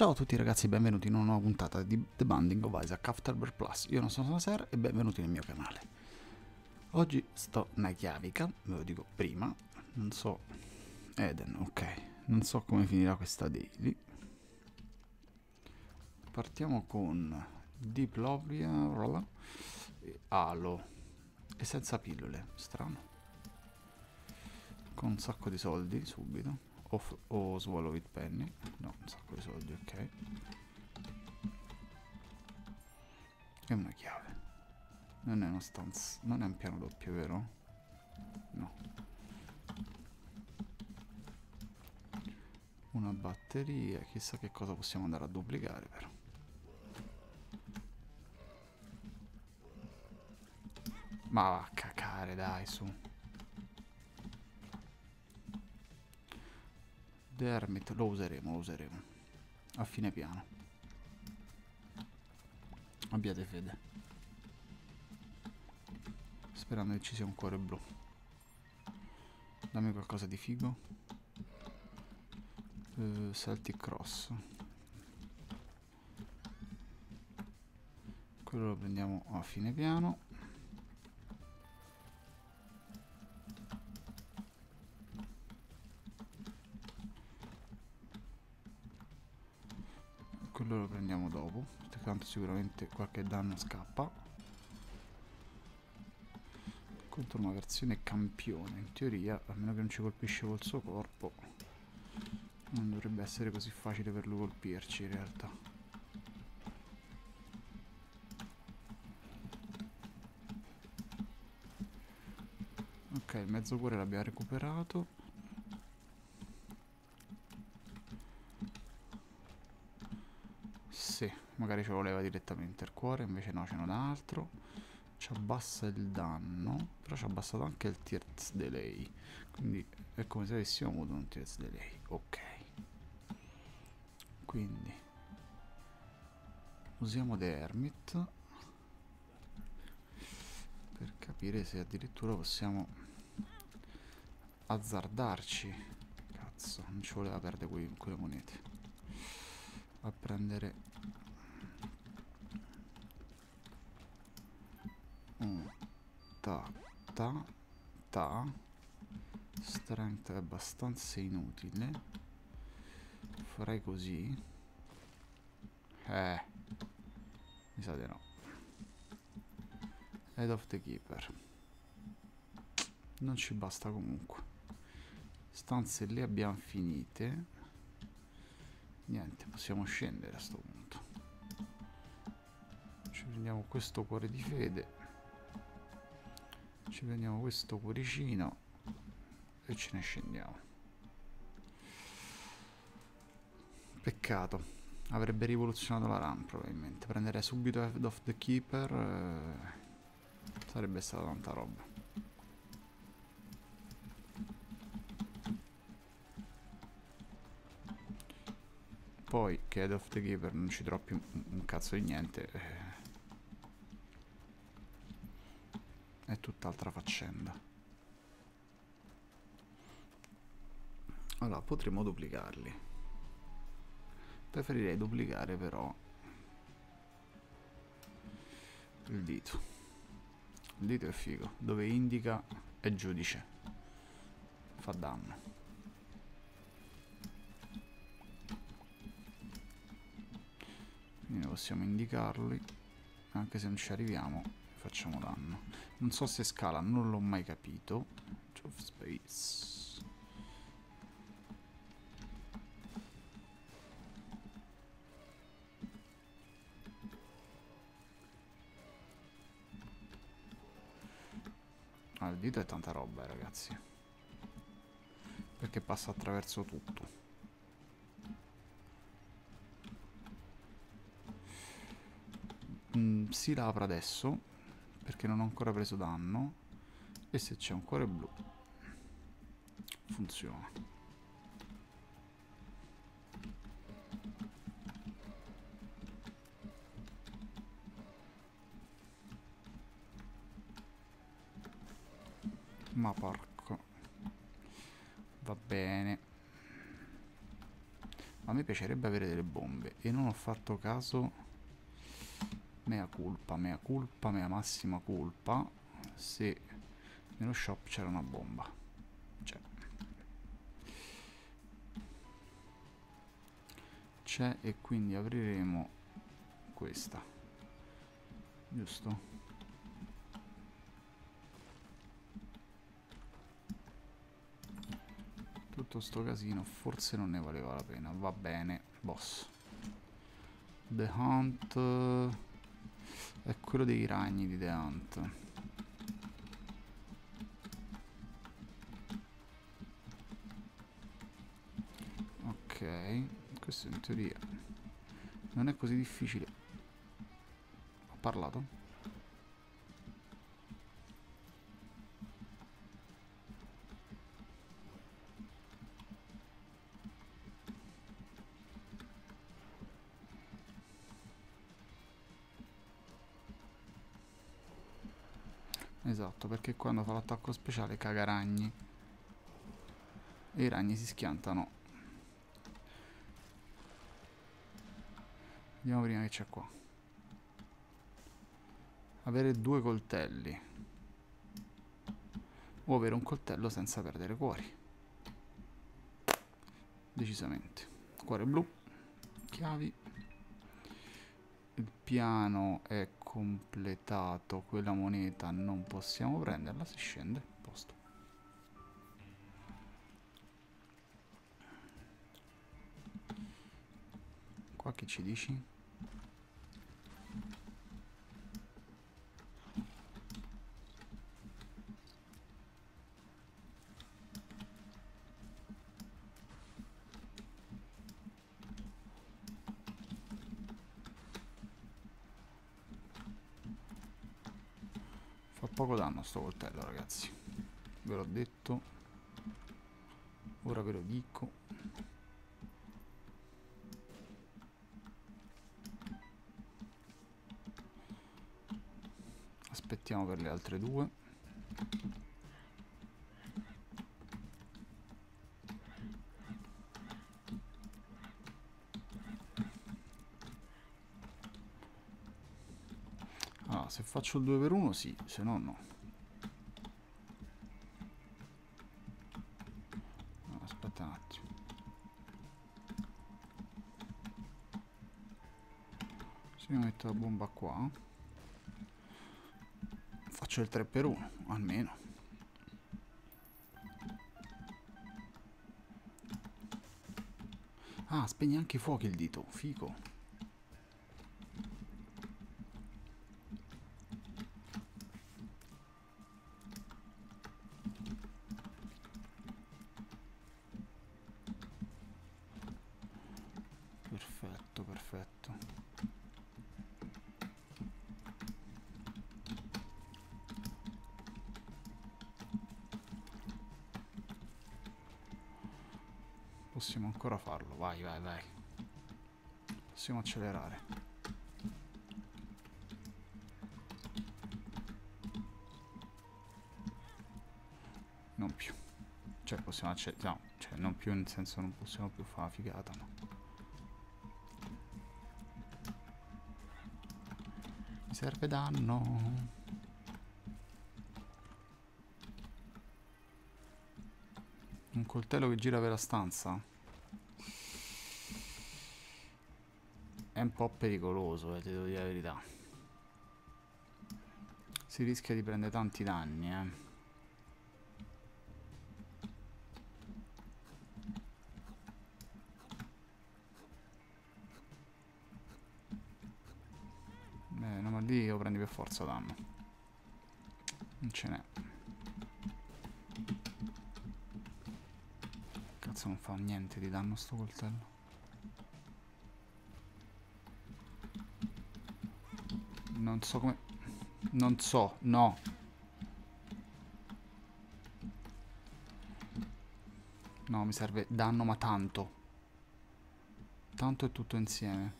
Ciao a tutti ragazzi, benvenuti in una nuova puntata di The Binding of Isaac Afterbirth Plus. Io non sono Saser e benvenuti nel mio canale. Oggi sto na chiavica, ve lo dico prima, non so... Eden, ok, non so come finirà questa daily. Partiamo con Diplopia, Halo e senza pillole, strano. Con un sacco di soldi subito. O Swallow with Penny. No, un sacco di soldi, ok. E una chiave. Non è una stanza. Non è un piano doppio, vero? No. Una batteria. Chissà che cosa possiamo andare a duplicare, però. Ma va a cacare, dai, su. The Hermit, lo useremo. A fine piano. Abbiate fede. Sperando che ci sia un cuore blu. Dammi qualcosa di figo. Celtic Cross. Quello lo prendiamo a fine piano. Quello lo prendiamo dopo, perché tanto sicuramente qualche danno scappa. Contro una versione campione, in teoria, a meno che non ci colpisce col suo corpo, non dovrebbe essere così facile per lui colpirci in realtà. Ok, il mezzo cuore l'abbiamo recuperato. Sì, magari ce lo leva direttamente il cuore, invece no, ce n'è un altro. Ci abbassa il danno, però ci ha abbassato anche il Tears Delay, quindi è come se avessimo avuto un Tears Delay. Ok, quindi usiamo The Hermit per capire se addirittura possiamo azzardarci. Cazzo, non ci voleva perdere quelle monete a prendere un ta. Strength è abbastanza inutile. Farei così. Mi sa di no. Head of the Keeper. Non ci basta comunque. Stanze le abbiamo finite. Niente, possiamo scendere a sto punto. Ci prendiamo questo cuore di fede. Ci prendiamo questo cuoricino e ce ne scendiamo. Peccato, avrebbe rivoluzionato la run probabilmente. Prendere subito Head of the Keeper sarebbe stata tanta roba. Poi che Head of the Keeper non ci trovi più un cazzo di niente, è tutt'altra faccenda. Allora, potremmo duplicarli. Preferirei duplicare però il dito. Il dito è figo, dove indica è giudice. Fa danno. Quindi possiamo indicarli, anche se non ci arriviamo, facciamo danno. Non so se scala, non l'ho mai capito. Of Space. Ah, il dito è tanta roba, ragazzi. Perché passa attraverso tutto. Si apre adesso, perché non ho ancora preso danno. E se c'è un cuore blu, funziona. Ma porco. Va bene. A me piacerebbe avere delle bombe e non ho fatto caso. Mea culpa, mea massima colpa. Se nello shop c'era una bomba. C'è e quindi apriremo questa. Giusto? Tutto sto casino forse non ne valeva la pena. Va bene, boss. The Hunt è quello dei ragni di The Hunt. Ok, questo in teoria non è così difficile. Ho parlato? Esatto, perché quando fa l'attacco speciale caga ragni. E i ragni si schiantano. Vediamo prima che c'è qua. Avere 2 coltelli. O avere un coltello senza perdere cuori. Decisamente. Cuore blu. Chiavi. Il piano è completato. Quella moneta non possiamo prenderla. Si scende. Posto. Qua che ci dici? Fa poco danno sto coltello, ragazzi. Ve l'ho detto. Ora ve lo dico. Aspettiamo per le altre 2. Allora, se faccio il 2x1 sì, se no no. Aspetta un attimo. Se io metto la bomba qua, faccio il 3x1, almeno. Ah, spegne anche i fuochi il dito, figo. Perfetto, perfetto. Possiamo ancora farlo, vai, vai, vai. Possiamo accelerare. Non più. Cioè possiamo accelerare. No, cioè non più nel senso non possiamo più fare la figata, no. Mi serve danno. Un coltello che gira per la stanza. È un po' pericoloso, ti devo dire la verità. Si rischia di prendere tanti danni, no, ma lì lo prendi per forza danno. Non ce n'è. Cazzo, non fa niente di danno sto coltello. Non so come... Non so, no. No, mi serve danno, ma tanto. Tanto è tutto insieme.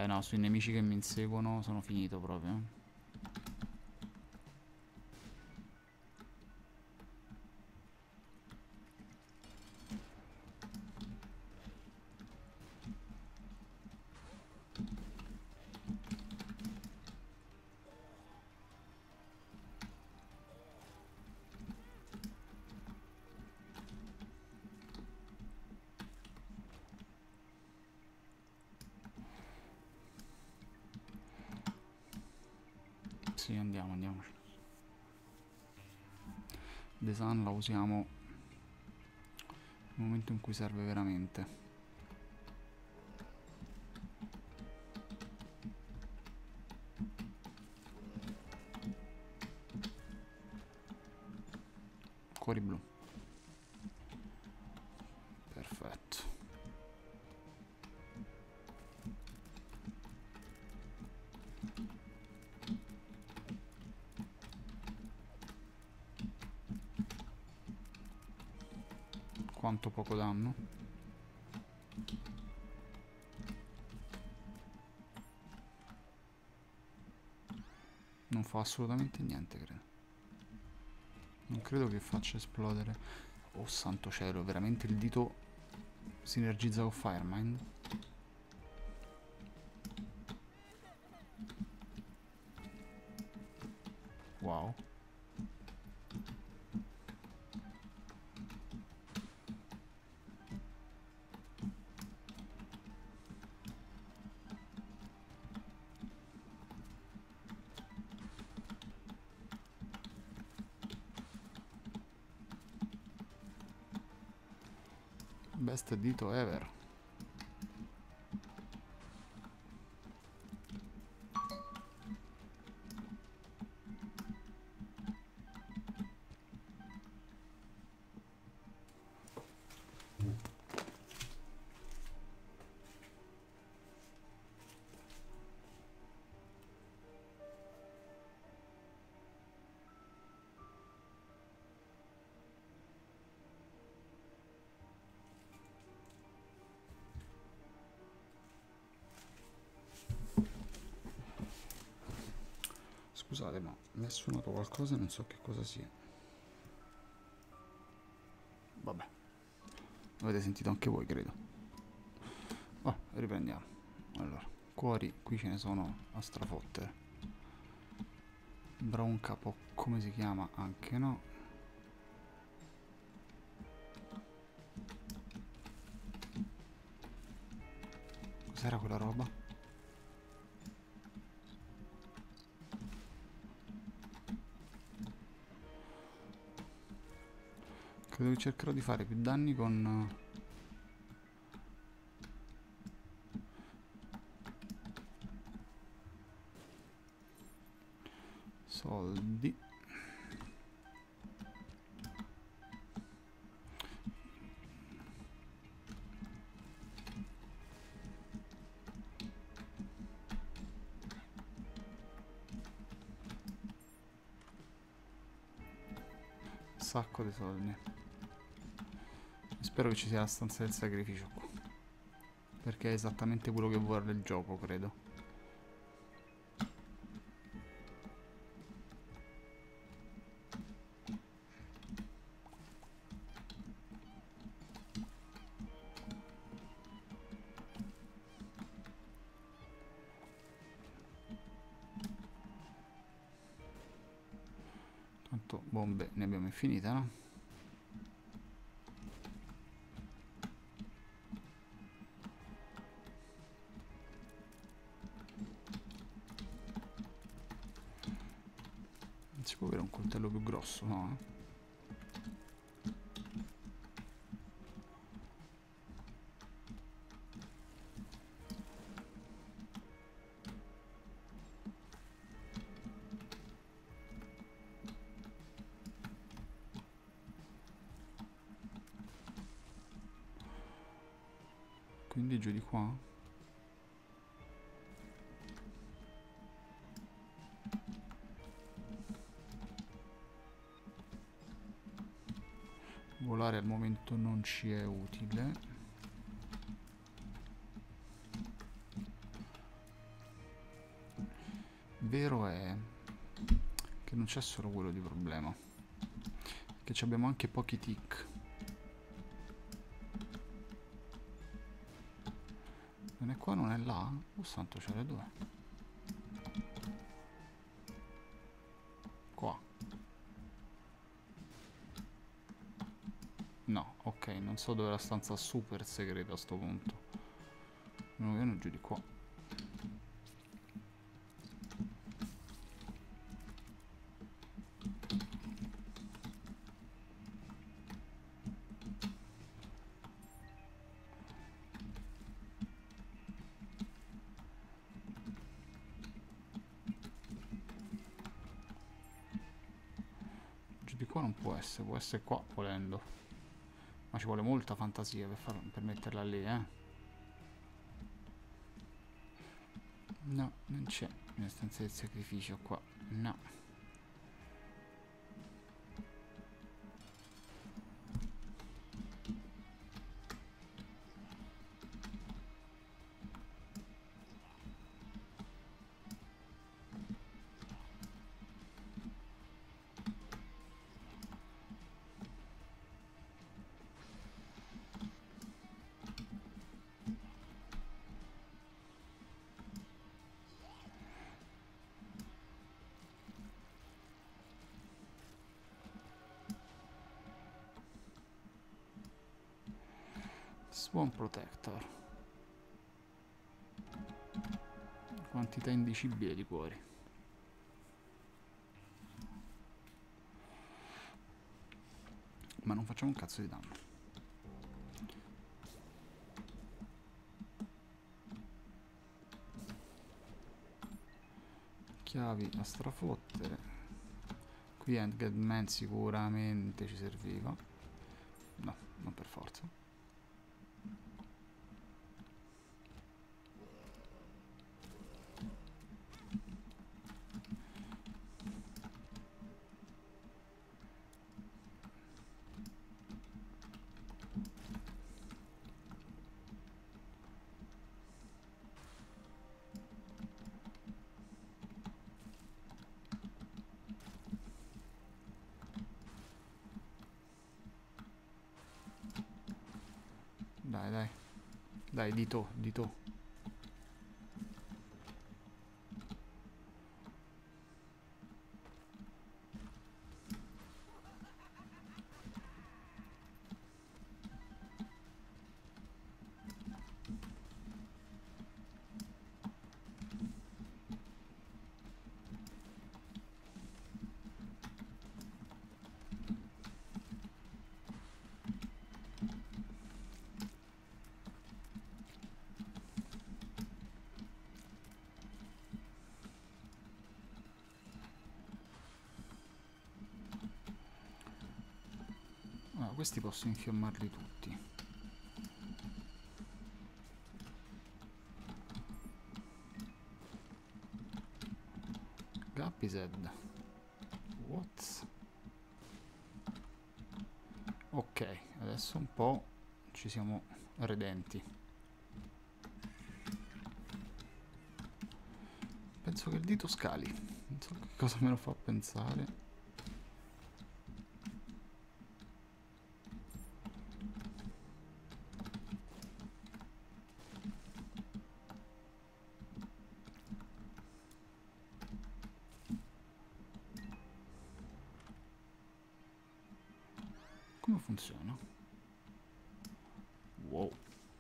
No, sui nemici che mi inseguono sono finito proprio. Sì, andiamoci. The Sun la usiamo nel momento in cui serve veramente. Cuori blu. Perfetto. Quanto poco danno. Non fa assolutamente niente, credo. Non credo che faccia esplodere. Oh santo cielo, veramente il dito sinergizza con Firemind? Wow. Best dito ever. Scusate, ma mi ha suonato qualcosa e non so che cosa sia. Vabbè. Avete sentito anche voi, credo. Oh, riprendiamo. Allora, cuori, qui ce ne sono a strafottere. Brown capo, come si chiama? Anche no. Cos'era quella roba? Credo che cercherò di fare più danni con... soldi. Sacco di soldi. Spero che ci sia la stanza del sacrificio qua, perché è esattamente quello che vuole il gioco, credo. Tanto bombe ne abbiamo infinite, no? Non si può avere un coltello più grosso, no? Quindi giù di qua? Volare al momento non ci è utile. Vero è che non c'è solo quello di problema, che ci abbiamo anche pochi tick. Non è qua, non è là? Oh santo, ce le due. Qua. No, ok, non so dove è la stanza super segreta a sto punto. Non viene giù di qua. Giù di qua non può essere qua volendo. Ma ci vuole molta fantasia per metterla lì, eh. No, non c'è una stanza del sacrificio qua. No. Swarm Protector. Quantità indicibile di cuori. Ma non facciamo un cazzo di danno. Chiavi a strafottere. Qui Endgame Man sicuramente ci serviva. No, non per forza. Dai, dai. Dai, dito, dito. Questi posso infiammarli tutti. Gappized. What? Ok, adesso un po' ci siamo redenti. Penso che il dito scali. Non so che cosa me lo fa pensare. Come funziona? Wow.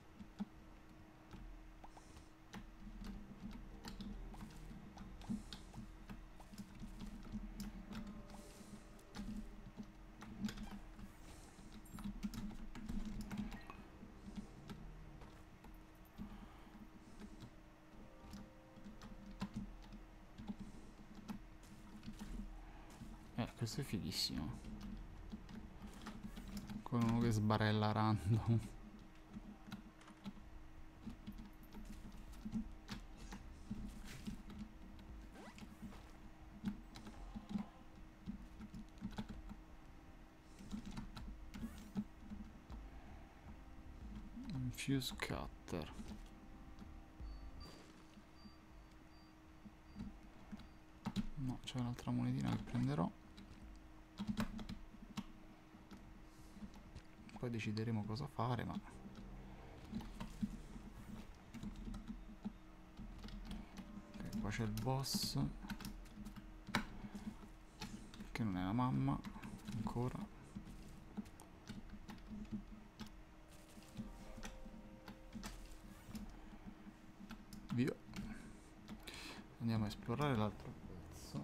Questo è fighissimo. Con uno che sbarella random. Infuse cutter. No, c'è un'altra monetina che prenderò. Poi decideremo cosa fare, ma... Ok, qua c'è il boss. Che non è la mamma, ancora. Via. Andiamo a esplorare l'altro pezzo.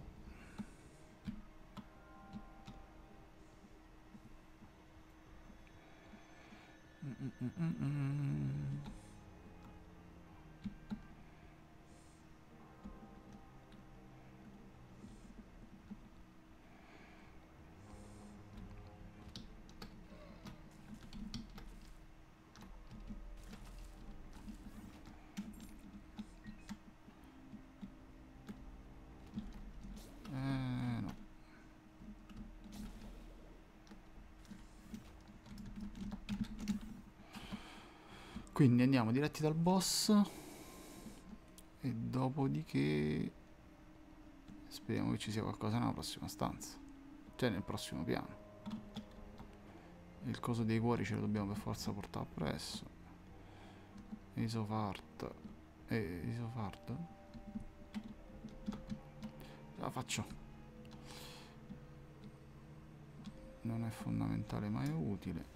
No. Quindi andiamo diretti dal boss e dopodiché speriamo che ci sia qualcosa nella prossima stanza, cioè nel prossimo piano. Il coso dei cuori ce lo dobbiamo per forza portare appresso. Isofart. Isofart? Ce la faccio. Non è fondamentale ma è utile.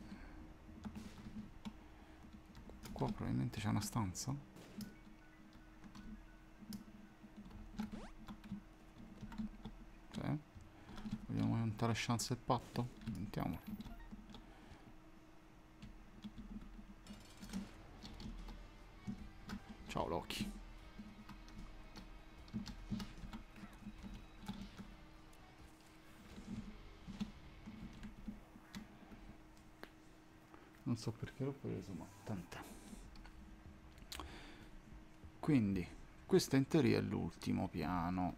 Qua probabilmente c'è una stanza. Cioè, vogliamo aumentare le chance del patto? Aumentiamolo. Ciao Loki. Non so perché l'ho preso, ma tant'è. Quindi, questo in teoria è l'ultimo piano.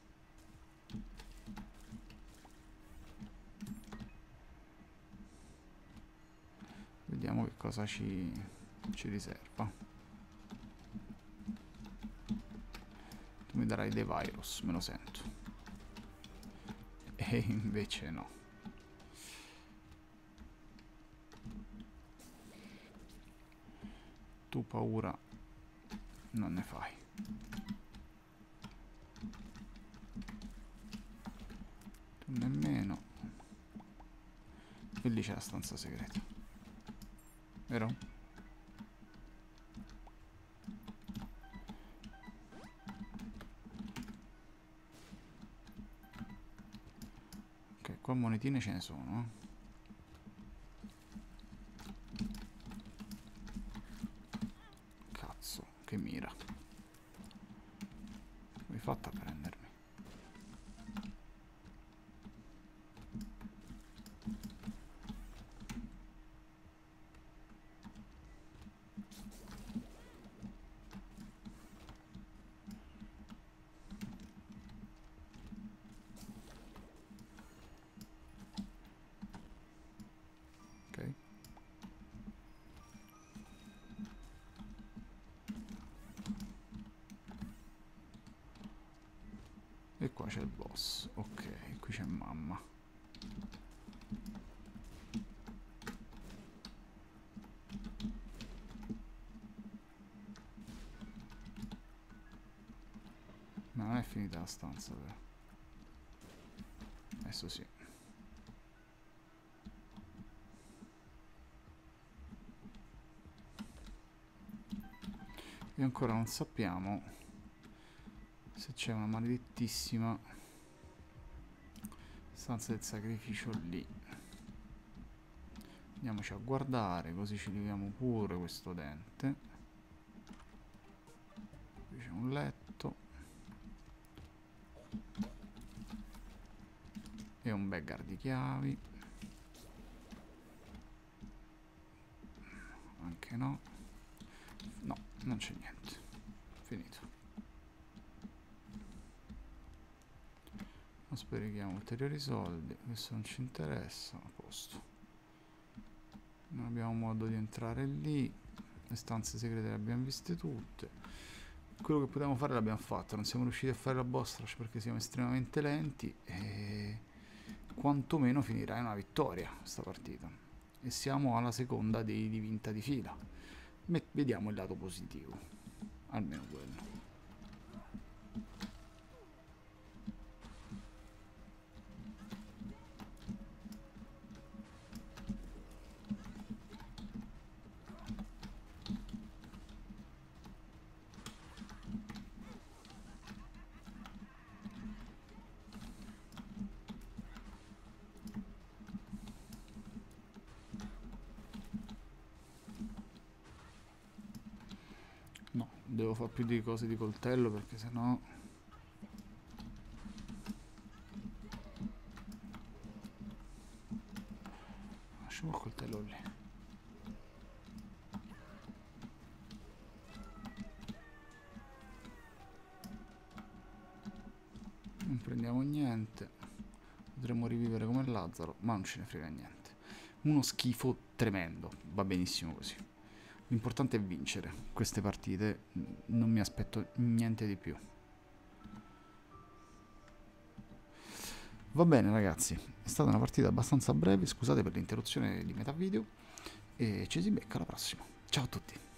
Vediamo che cosa ci riserva. Tu mi darai dei virus, me lo sento. E invece no. Tu paura non ne fai. Tu nemmeno. E lì c'è la stanza segreta. Vero? Ok, qua monetine ce ne sono. Cazzo, che mira. Come hai fatto a prendermi? Ok. E qua c'è il boss. Ok, qui c'è mamma. Ma non è finita la stanza, però. Adesso sì. E ancora non sappiamo se c'è una maledettissima stanza del sacrificio lì. Andiamoci a guardare, così ci leviamo pure questo dente. Qui c'è un letto. E un bagger di chiavi. Anche no. No, non c'è niente. Finito. Non sprechiamo ulteriori soldi. Questo non ci interessa. A posto. Non abbiamo modo di entrare lì. Le stanze segrete le abbiamo viste tutte. quello che potevamo fare l'abbiamo fatto, non siamo riusciti a fare la boss rush perché siamo estremamente lenti e quantomeno finirà in una vittoria questa partita. E siamo alla seconda di vinta di fila. Vediamo il lato positivo, almeno quello. No, devo fare più di cose di coltello perché sennò... Lasciamo il coltello lì. Non prendiamo niente. Potremmo rivivere come Lazzaro, ma non ce ne frega niente. Uno schifo tremendo, va benissimo così. L'importante è vincere queste partite, non mi aspetto niente di più. Va bene ragazzi, è stata una partita abbastanza breve, scusate per l'interruzione di metà video e ci si becca alla prossima. Ciao a tutti!